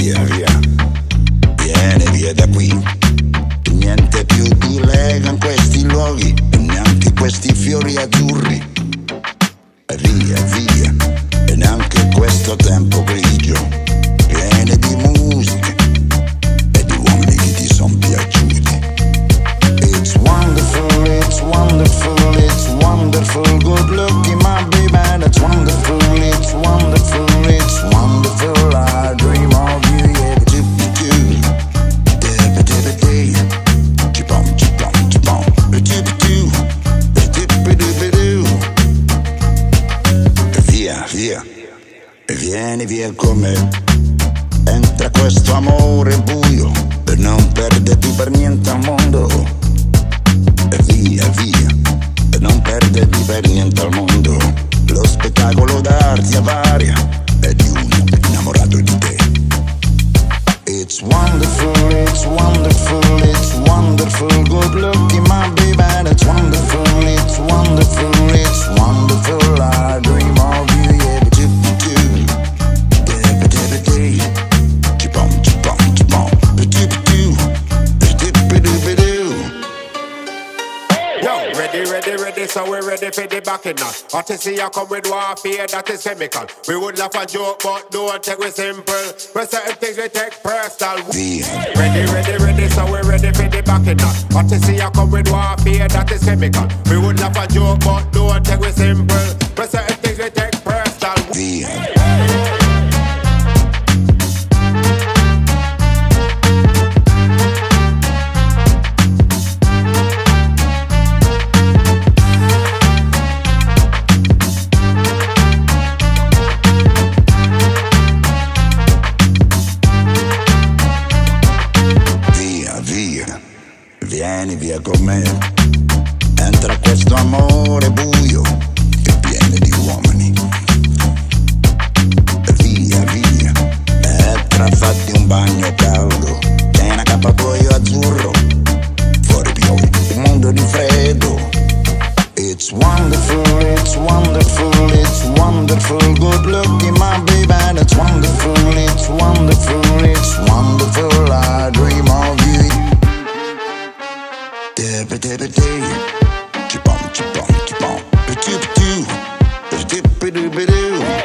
via, via, vieni via da qui. Niente più ti lega in questi luoghi, e neanche questi fiori azzurri. E via, via, e neanche questo tempo grigio, pieno di musiche e di uomini che ti son piaciuti. It's wonderful, it's wonderful, it's wonderful, good looking my baby, that's wonderful, it's wonderful, it's wonderful, I dream of you, yeah. Via, e vieni via con me, entra questo amore buio e non perderti per niente al mondo. E via, via, e non perderti per niente al mondo. Lo spettacolo d'arte varia è di uno innamorato di te. It's wonderful, it's wonderful, it's wonderful, good looking my baby, that's wonderful, it's wonderful, it's wonderful, I dream of you, yeah. Ready, so we're ready for the backing now. What to see, I come with warfare, that is chemical. We would laugh and joke, but don't take it simple. But certain things we take personal. Ready, so we're ready for the backing now. What to see, I come with warfare, that is chemical. We would laugh and joke, but don't take it simple. But certain things we take personal. Vieni via con me, entra questo amore buio che pieno di uomini. Via, via, entra, fatti un bagno caldo, tieni accappatoio azzurro, fuori piove, un mondo di freddo. It's wonderful, it's wonderful, it's wonderful, good looking my baby, that's wonderful, it's wonderful, it's wonderful, I dream of you. Chip on, chip on, chip on.